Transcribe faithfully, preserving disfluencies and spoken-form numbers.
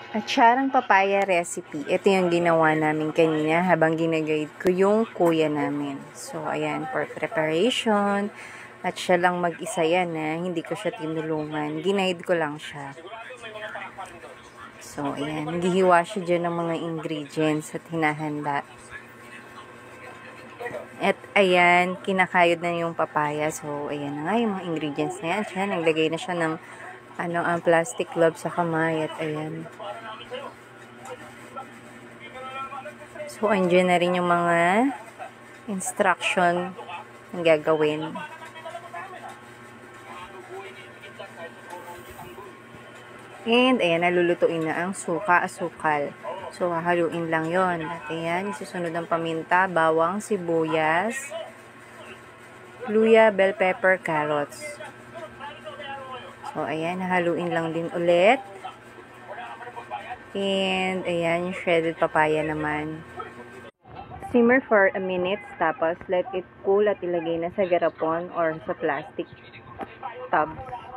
Atsarang papaya recipe. Ito yung ginawa namin kanina habang ginaguide ko yung kuya namin. So, ayan, for preparation. At siya lang mag-isa yan, ha? Hindi ko siya tinulungan. Ginaid ko lang siya. So, ayan. Naghihiwa siya dyan ng mga ingredients at hinahanda. At ayan, kinakayod na yung papaya. So, ayan na nga yung mga ingredients na yan. Siya, naglagay na siya ng ano, ang plastic glove sa kamay. At ayan. So, andyan na rin yung mga instruction ng gagawin. And, ayan, nalulutuin na ang suka-asukal. So, hahaluin lang yon. At ayan, susunod ang paminta, bawang, sibuyas, luya, bell pepper, carrots. So, ayan, hahaluin lang din ulit. And, ayan, yung shredded papaya naman. Simmer for a minute, tapos let it cool at ilagay na sa garapon or sa plastic tub.